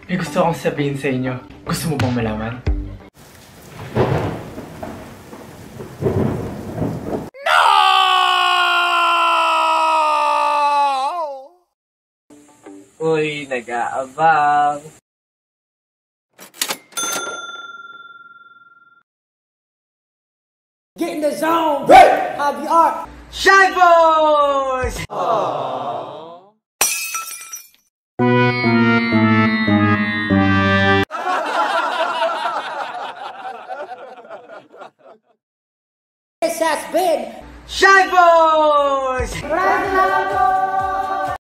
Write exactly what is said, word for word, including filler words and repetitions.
May gusto akong sabihin sa inyo. Gusto mo bang malaman? No! Uy, nag-aabang. Get in the zone! Right! Have the art! Shine Boys! Aww.